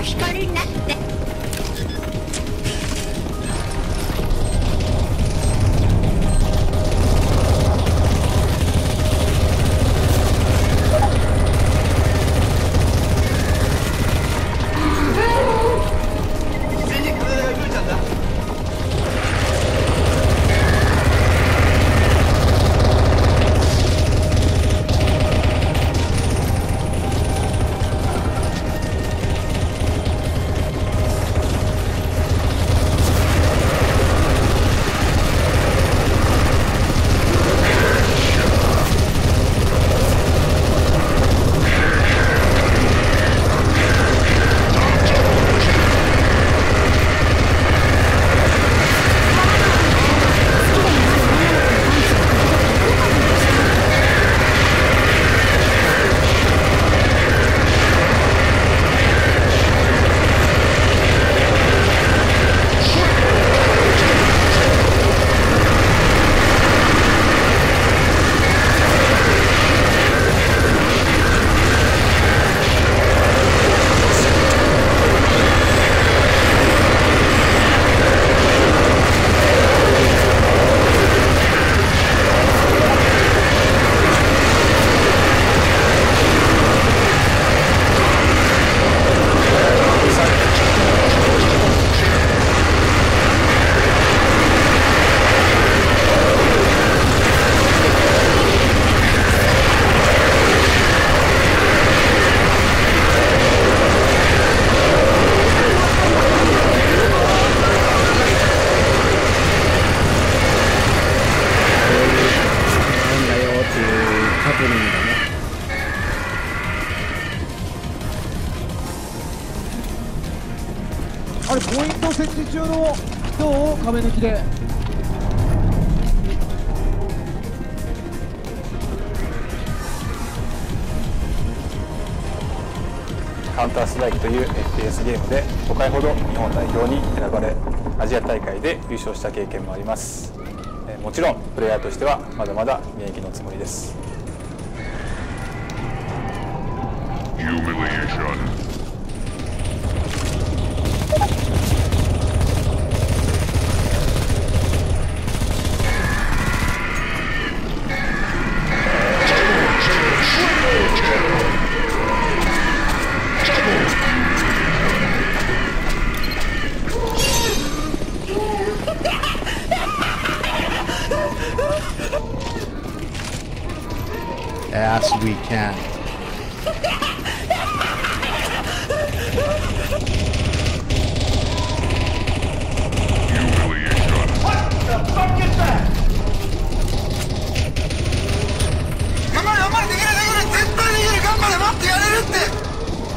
光になって。 あれポイント設置中の人を壁抜きで。 カウンターストライクという FPS ゲームで5回ほど日本代表に選ばれ、アジア大会で優勝した経験もあります。もちろんプレイヤーとしてはまだまだ現役のつもりです。 As we can. Humiliation. What the fuck is that? 頑張れ頑張れ、できるできる、絶対できる、頑張れ、待ってやれるって。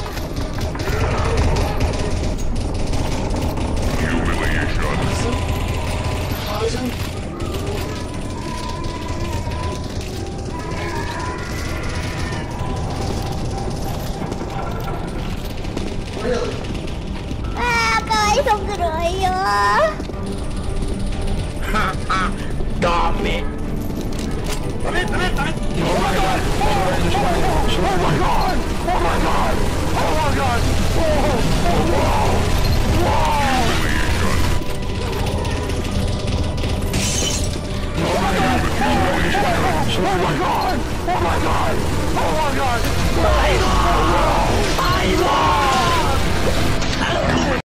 あー、かわいそうくらいよ。 ダメ。ダメダメダメ。Oh my god! Oh my god! Oh my god! Oh my god! Oh wow! Wow! Oh my god! Oh my god! Oh my god! Oh my god! I won! I won!